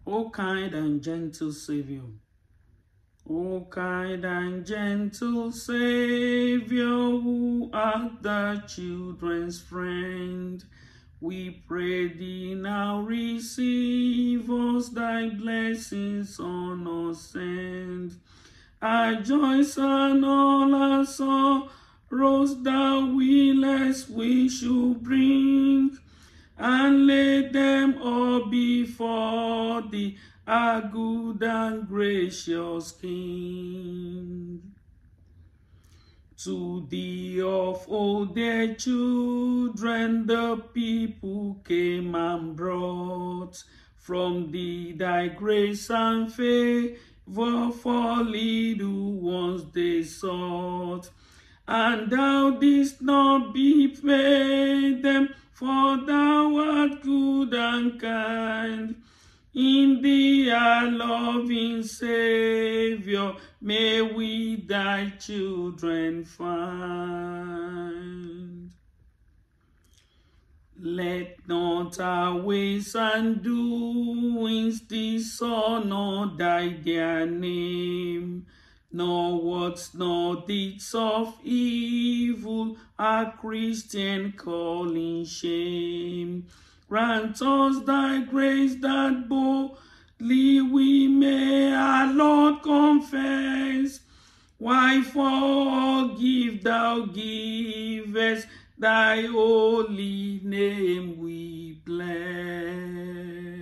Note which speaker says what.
Speaker 1: O kind and gentle Savior, O kind and gentle Savior, who art the children's friend, we pray thee now receive us, thy blessings on us send. Our joys and all our sorrows thou willest we should bring, and lay them all before thee, our good and gracious King. To thee of old their children the people came and brought, from thee thy grace and favor for little ones they sought. And thou didst not repay them, for thou art good and kind. In thee, our loving Savior, may we thy children find. Let not our ways and doings dishonor thy dear name, nor words nor deeds of evil our Christian calling shame. Grant us thy grace that boldly we may our Lord confess, why forgive thou givest, thy holy name we bless.